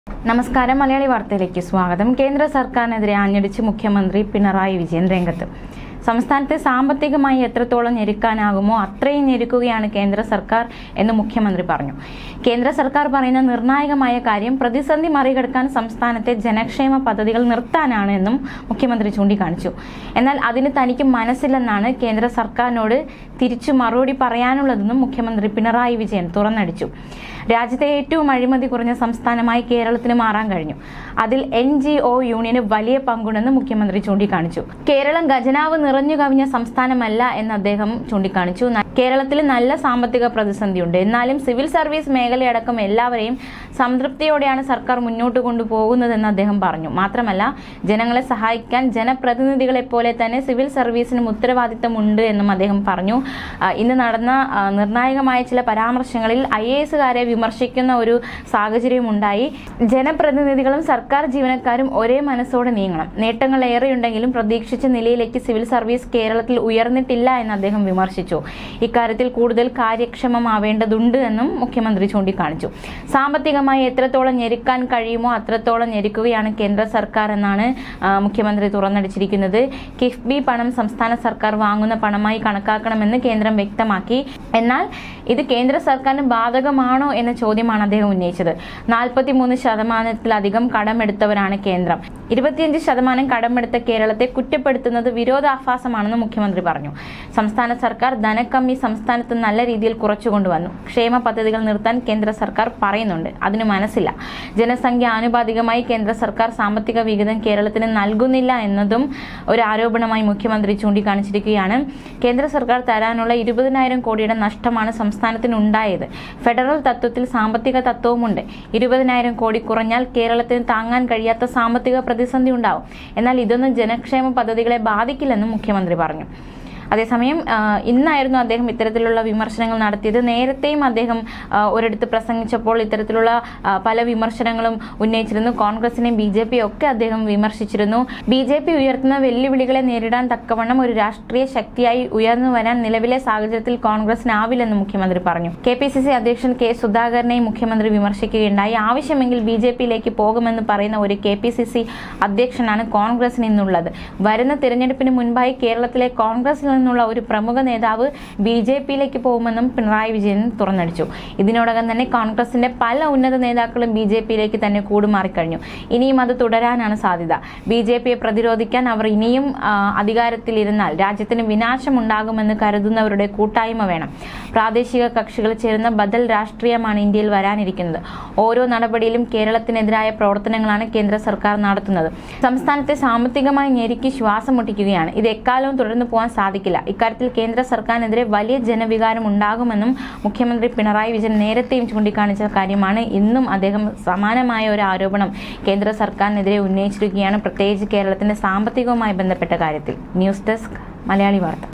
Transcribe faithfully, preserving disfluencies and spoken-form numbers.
നമസ്കാരം മലയാളി വാർത്തയിലേക്ക് സ്വാഗതം. കേന്ദ്ര സർക്കാരിനെതിരെ ആഞ്ഞടിച്ച് മുഖ്യമന്ത്രി പിണറായി വിജയൻ രംഗത്ത്. സംസ്ഥാനത്തെ സാമ്പത്തികമായി എത്രത്തോളം ഞെരുക്കാനാകുമോ അത്രയും ഞെരുക്കുകയാണ് കേന്ദ്ര സർക്കാർ എന്ന് മുഖ്യമന്ത്രി പറഞ്ഞു. കേന്ദ്ര സർക്കാർ പറയുന്ന നിർണായകമായ കാര്യം പ്രതിസന്ധി മറികടക്കാൻ സംസ്ഥാനത്തെ ജനക്ഷേമ പദ്ധതികൾ നിർത്താനാണ് എന്നും മുഖ്യമന്ത്രി ചൂണ്ടിക്കാണിച്ചു. എന്നാൽ അതിന് തനിക്ക് മനസ്സില്ലെന്നാണ് കേന്ദ്ര സർക്കാരിനോട് തിരിച്ചു മറുപടി പറയാനുള്ളതെന്നും മുഖ്യമന്ത്രി പിണറായി വിജയൻ തുറന്നടിച്ചു. രാജ്യത്തെ ഏറ്റവും അഴിമതി കുറഞ്ഞ സംസ്ഥാനമായി കേരളത്തിന് മാറാൻ കഴിഞ്ഞു. അതിൽ എൻ ജി ഒ യൂണിയന് വലിയ പങ്കുണ്ടെന്ന് മുഖ്യമന്ത്രി ചൂണ്ടിക്കാണിച്ചു. കേരളം ഖജനാവ് നിറഞ്ഞു കവിഞ്ഞ സംസ്ഥാനമല്ല എന്ന് അദ്ദേഹം ചൂണ്ടിക്കാണിച്ചു. കേരളത്തിൽ നല്ല സാമ്പത്തിക പ്രതിസന്ധിയുണ്ട്. എന്നാലും സിവിൽ സർവീസ് മേഖലയടക്കം എല്ലാവരെയും സംതൃപ്തിയോടെയാണ് സർക്കാർ മുന്നോട്ട് കൊണ്ടുപോകുന്നതെന്ന് അദ്ദേഹം പറഞ്ഞു. മാത്രമല്ല, ജനങ്ങളെ സഹായിക്കാൻ ജനപ്രതിനിധികളെ പോലെ തന്നെ സിവിൽ സർവീസിനും ഉത്തരവാദിത്തമുണ്ട് എന്നും അദ്ദേഹം പറഞ്ഞു. ഇന്ന് നടന്ന നിർണായകമായ ചില പരാമർശങ്ങളിൽ ഐ എ എസുകാരെ വിമർശിക്കുന്ന ഒരു സാഹചര്യം ഉണ്ടായി. ജനപ്രതിനിധികളും സർക്കാർ ജീവനക്കാരും ഒരേ മനസ്സോടെ നീങ്ങണം. നേട്ടങ്ങൾ ഏറെയുണ്ടെങ്കിലും പ്രതീക്ഷിച്ച നിലയിലേക്ക് സിവിൽ സർവീസ് കേരളത്തിൽ ഉയർന്നിട്ടില്ല എന്ന് അദ്ദേഹം വിമർശിച്ചു. ഇക്കാര്യത്തിൽ കൂടുതൽ കാര്യക്ഷമമാവേണ്ടതുണ്ട് എന്നും മുഖ്യമന്ത്രി ചൂണ്ടിക്കാണിച്ചു. സാമ്പത്തികമായി എത്രത്തോളം ഞെരുക്കാൻ കഴിയുമോ അത്രത്തോളം ഞെരുക്കുകയാണ് കേന്ദ്ര സർക്കാർ എന്നാണ് മുഖ്യമന്ത്രി തുറന്നടിച്ചിരിക്കുന്നത്. കിഫ്ബി പണം സംസ്ഥാന സർക്കാർ വാങ്ങുന്ന പണമായി കണക്കാക്കണമെന്ന് കേന്ദ്രം വ്യക്തമാക്കി. എന്നാൽ ഇത് കേന്ദ്ര സർക്കാരിന് ബാധകമാണോ എന്ന ചോദ്യമാണ് അദ്ദേഹം ഉന്നയിച്ചത്. നാൽപ്പത്തി മൂന്ന് ശതമാനത്തിലധികം കടമെടുത്തവരാണ് കേന്ദ്രം. ഇരുപത്തിയഞ്ച് ശതമാനം കടമെടുത്ത കേരളത്തെ കുറ്റപ്പെടുത്തുന്നത് വിരോധാഭാസമാണെന്ന് മുഖ്യമന്ത്രി പറഞ്ഞു. സംസ്ഥാന സർക്കാർ ധനക്കമ്മി സംസ്ഥാനത്ത് നല്ല രീതിയിൽ കുറച്ചുകൊണ്ടുവന്നു. ക്ഷേമ പദ്ധതികൾ നിർത്താൻ കേന്ദ്ര സർക്കാർ പറയുന്നുണ്ട്. അതിന് മനസ്സില്ല. ജനസംഖ്യ ആനുപാതികമായി കേന്ദ്ര സർക്കാർ സാമ്പത്തിക വിഹിതം കേരളത്തിന് നൽകുന്നില്ല എന്നതും ഒരു ആരോപണമായി മുഖ്യമന്ത്രി ചൂണ്ടിക്കാണിച്ചിരിക്കുകയാണ്. കേന്ദ്ര സർക്കാർ തരാനുള്ള ഇരുപതിനായിരം കോടിയുടെ നഷ്ടമാണ് സംസ്ഥാനത്തിന് ഉണ്ടായത്. ഫെഡറൽ തത്വത്തിൽ സാമ്പത്തിക തത്വവുമുണ്ട്. ഇരുപതിനായിരം കോടി കുറഞ്ഞാൽ കേരളത്തിന് താങ്ങാൻ കഴിയാത്ത സാമ്പത്തിക പ്രതിസന്ധി ഉണ്ടാവും. എന്നാൽ ഇതൊന്നും ജനക്ഷേമ പദ്ധതികളെ ബാധിക്കില്ലെന്നും മുഖ്യമന്ത്രി പറഞ്ഞു. അതേസമയം ഇന്നായിരുന്നു അദ്ദേഹം ഇത്തരത്തിലുള്ള വിമർശനങ്ങൾ നടത്തിയത്. നേരത്തെയും അദ്ദേഹം ഒരിടത്ത് പ്രസംഗിച്ചപ്പോൾ ഇത്തരത്തിലുള്ള പല വിമർശനങ്ങളും ഉന്നയിച്ചിരുന്നു. കോൺഗ്രസിനെയും ബി ജെ പിയും ഒക്കെ അദ്ദേഹം വിമർശിച്ചിരുന്നു. ബി ജെ പി ഉയർത്തുന്ന വെല്ലുവിളികളെ നേരിടാൻ തക്കവണ്ണം ഒരു രാഷ്ട്രീയ ശക്തിയായി ഉയർന്നു വരാൻ നിലവിലെ സാഹചര്യത്തിൽ കോൺഗ്രസിനാവില്ലെന്ന് മുഖ്യമന്ത്രി പറഞ്ഞു. കെ പി സി സി അധ്യക്ഷൻ കെ സുധാകരനെയും മുഖ്യമന്ത്രി വിമർശിക്കുകയുണ്ടായി. ആവശ്യമെങ്കിൽ ബി ജെ പിയിലേക്ക് പോകുമെന്ന് പറയുന്ന ഒരു കെ പി സി സി അധ്യക്ഷനാണ് കോൺഗ്രസിന് ഇന്നുള്ളത്. വരുന്ന തിരഞ്ഞെടുപ്പിന് മുൻപായി കേരളത്തിലെ കോൺഗ്രസിൽ ുള്ള ഒരു പ്രമുഖ നേതാവ് ബി ജെ പിയിലേക്ക് പോകുമെന്നും പിണറായി വിജയൻ തുറന്നടിച്ചു. ഇതിനോടകം തന്നെ കോൺഗ്രസിന്റെ പല ഉന്നത നേതാക്കളും ബി ജെ പിയിലേക്ക് തന്നെ കൂടുമാറിക്കഴിഞ്ഞു. ഇനിയും അത് തുടരാനാണ് സാധ്യത. ബി ജെ പിയെ പ്രതിരോധിക്കാൻ അവർ ഇനിയും അധികാരത്തിലിരുന്നാൽ രാജ്യത്തിന് വിനാശമുണ്ടാകുമെന്ന് കരുതുന്നവരുടെ കൂട്ടായ്മ വേണം. പ്രാദേശിക കക്ഷികൾ ചേരുന്ന ബദൽ രാഷ്ട്രീയമാണ് ഇന്ത്യയിൽ വരാനിരിക്കുന്നത്. ഓരോ നടപടിയിലും കേരളത്തിനെതിരായ പ്രവർത്തനങ്ങളാണ് കേന്ദ്ര സർക്കാർ നടത്തുന്നത്. സംസ്ഥാനത്തെ സാമ്പത്തികമായി ഞെരുക്കി ശ്വാസം മുട്ടിക്കുകയാണ്. ഇത് എക്കാലവും തുടർന്നു പോകാൻ സാധിക്കില്ല. ഇക്കാര്യത്തിൽ കേന്ദ്ര സർക്കാരിനെതിരെ വലിയ ജനവികാരം ഉണ്ടാകുമെന്നും മുഖ്യമന്ത്രി പിണറായി വിജയൻ നേരത്തെയും ചൂണ്ടിക്കാണിച്ച കാര്യമാണ്. ഇന്നും അദ്ദേഹം സമാനമായ ഒരു ആരോപണം കേന്ദ്ര സർക്കാരിനെതിരെ ഉന്നയിച്ചിരിക്കുകയാണ്, പ്രത്യേകിച്ച് കേരളത്തിന്റെ സാമ്പത്തികവുമായി ബന്ധപ്പെട്ട കാര്യത്തിൽ. ന്യൂസ് ഡെസ്ക് മലയാളി വാർത്ത.